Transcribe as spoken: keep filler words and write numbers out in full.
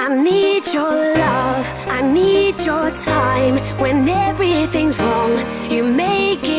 I need your love, I need your time. When everything's wrong, you make it